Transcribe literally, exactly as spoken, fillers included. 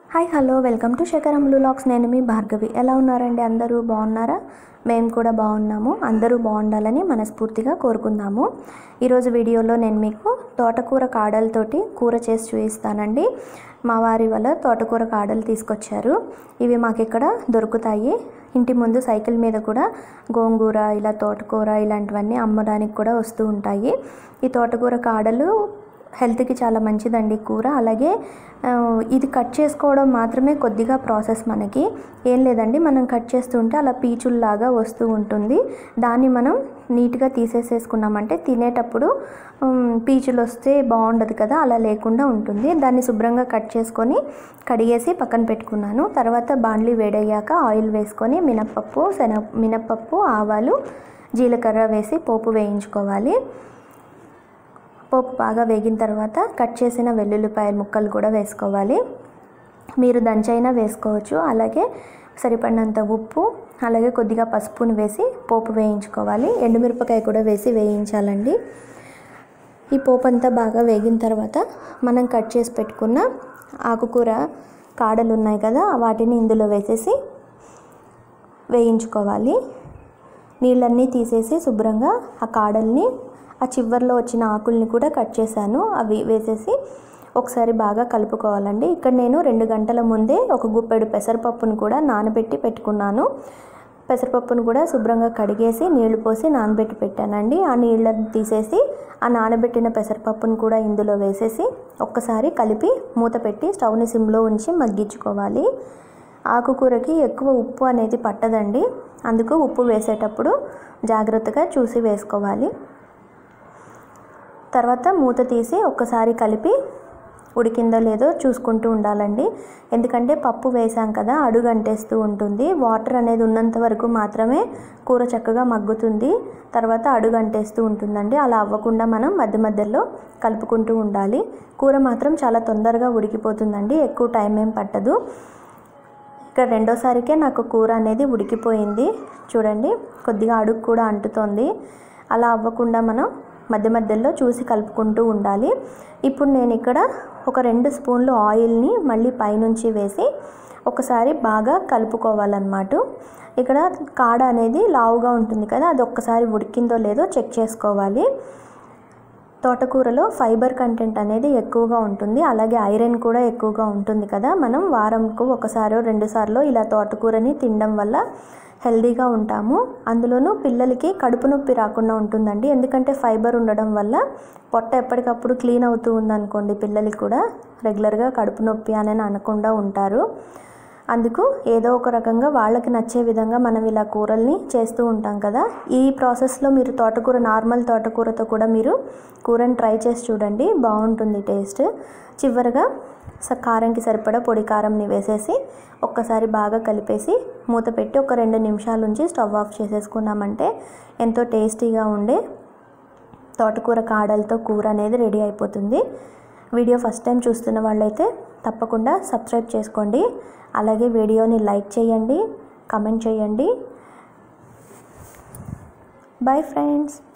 Hi hello welcome to Shekharam vlogs. నేను మీ భార్గవి. ఎలా ఉన్నారండి? అందరూ బాగున్నారా? మేము కూడా బాగున్నాము. అందరూ బాగుండాలని మనస్ఫూర్తిగా కోరుకుందాము. ఈరోజు వీడియోలో నేను మీకు తోటకూర కాడలతోటి కూర చేసి చూపిస్తానండి. మా వారి వల్ల తోటకూర కాడలు తీసుకొచ్చారు. ఇవి మాకు ఇక్కడ దొరుకుతాయి. ఇంటి ముందు సైకిల్ మీద కూడా గోంగూర, ఇలా తోటకూర ఇలాంటివన్నీ అమ్మడానికి కూడా వస్తూ ఉంటాయి. ఈ తోటకూర కాడలు హెల్త్కి చాలా మంచిదండి కూర. అలాగే ఇది కట్ చేసుకోవడం మాత్రమే కొద్దిగా ప్రాసెస్. మనకి ఏం లేదండి, మనం కట్ చేస్తుంటే అలా పీచుల్లాగా వస్తూ ఉంటుంది. దాన్ని మనం నీట్గా తీసేసేసుకున్నామంటే తినేటప్పుడు పీచులు వస్తే బాగుండదు కదా, అలా లేకుండా ఉంటుంది. దాన్ని శుభ్రంగా కట్ చేసుకొని కడిగేసి పక్కన పెట్టుకున్నాను. తర్వాత బాండ్లీ వేడయ్యాక ఆయిల్ వేసుకొని మినప్పప్పు శనగ మినప్పప్పు ఆవాలు జీలకర్ర వేసి పోపు వేయించుకోవాలి. పోపు బాగా వేగిన తర్వాత కట్ చేసిన వెల్లుల్లిపాయల ముక్కలు కూడా వేసుకోవాలి. మీరు దంచైనా వేసుకోవచ్చు. అలాగే సరిపడినంత ఉప్పు, అలాగే కొద్దిగా పసుపును వేసి పోపు వేయించుకోవాలి. ఎండుమిరపకాయ కూడా వేసి వేయించాలండి. ఈ పోపు అంతా బాగా వేగిన తర్వాత మనం కట్ చేసి పెట్టుకున్న ఆకుకూర కాడలు ఉన్నాయి కదా, వాటిని ఇందులో వేసేసి వేయించుకోవాలి. నీళ్ళన్నీ తీసేసి శుభ్రంగా ఆ కాడల్ని, ఆ చివర్లో వచ్చిన ఆకుల్ని కూడా కట్ చేశాను, అవి వేసేసి ఒకసారి బాగా కలుపుకోవాలండి. ఇక్కడ నేను రెండు గంటల ముందే ఒక గుప్పెడు పెసరపప్పును కూడా నానబెట్టి పెట్టుకున్నాను. పెసరపప్పును కూడా శుభ్రంగా కడిగేసి నీళ్లు పోసి నానబెట్టి పెట్టానండి. ఆ నీళ్ళని తీసేసి ఆ నానబెట్టిన పెసరపప్పును కూడా ఇందులో వేసేసి ఒక్కసారి కలిపి మూత పెట్టి స్టవ్ని సిమ్లో ఉంచి మగ్గించుకోవాలి. ఆకుకూరకి ఎక్కువ ఉప్పు అనేది పట్టదండి, అందుకు ఉప్పు వేసేటప్పుడు జాగ్రత్తగా చూసి వేసుకోవాలి. తర్వాత మూత తీసి ఒక్కసారి కలిపి ఉడికిందో లేదో చూసుకుంటూ ఉండాలండి. ఎందుకంటే పప్పు వేసాం కదా, అడుగు అంటేస్తూ ఉంటుంది. వాటర్ అనేది ఉన్నంత వరకు మాత్రమే కూర చక్కగా మగ్గుతుంది, తర్వాత అడుగు అంటేస్తూ ఉంటుందండి. అలా అవ్వకుండా మనం మధ్య మధ్యలో కలుపుకుంటూ ఉండాలి. కూర మాత్రం చాలా తొందరగా ఉడికిపోతుందండి, ఎక్కువ టైం ఏం పట్టదు. ఇక్కడ రెండోసారికే నాకు కూర అనేది ఉడికిపోయింది. చూడండి, కొద్దిగా అడుగు కూడా అంటుతోంది. అలా అవ్వకుండా మనం మధ్య మధ్యలో చూసి కలుపుకుంటూ ఉండాలి. ఇప్పుడు నేను ఇక్కడ ఒక రెండు స్పూన్లు ఆయిల్ని మళ్ళీ పైనుంచి వేసి ఒకసారి బాగా కలుపుకోవాలన్నమాట. ఇక్కడ కాడ అనేది లావుగా ఉంటుంది కదా, అది ఒక్కసారి ఉడికిందో లేదో చెక్ చేసుకోవాలి. తోటకూరలో ఫైబర్ కంటెంట్ అనేది ఎక్కువగా ఉంటుంది, అలాగే ఐరన్ కూడా ఎక్కువగా ఉంటుంది కదా. మనం వారంకు ఒకసారో రెండు సార్లు ఇలా తోటకూరని తినడం వల్ల హెల్దీగా ఉంటాము. అందులోనూ పిల్లలకి కడుపు నొప్పి రాకుండా ఉంటుందండి. ఎందుకంటే ఫైబర్ ఉండడం వల్ల పొట్ట ఎప్పటికప్పుడు క్లీన్ అవుతూ ఉందనుకోండి, పిల్లలకి కూడా రెగ్యులర్గా కడుపు నొప్పి అని అనకుండా ఉంటారు. అందుకు ఏదో ఒక రకంగా వాళ్ళకి నచ్చే విధంగా మనం ఇలా కూరల్ని చేస్తూ ఉంటాం కదా. ఈ ప్రాసెస్లో మీరు తోటకూర, నార్మల్ తోటకూరతో కూడా మీరు కూరని ట్రై చేసి చూడండి, బాగుంటుంది టేస్ట్. చివరిగా కారంకి సరిపడా పొడి కారంని వేసేసి ఒక్కసారి బాగా కలిపేసి మూత పెట్టి ఒక రెండు నిమిషాల నుంచి స్టవ్ ఆఫ్ చేసేసుకున్నామంటే ఎంతో టేస్టీగా ఉండే తోటకూర కాడలతో కూర అనేది రెడీ అయిపోతుంది. వీడియో ఫస్ట్ టైం చూస్తున్న వాళ్ళైతే తప్పకుండా సబ్స్క్రైబ్ చేసుకోండి. అలాగే వీడియోని లైక్ చేయండి, కమెంట్ చేయండి. Bye friends.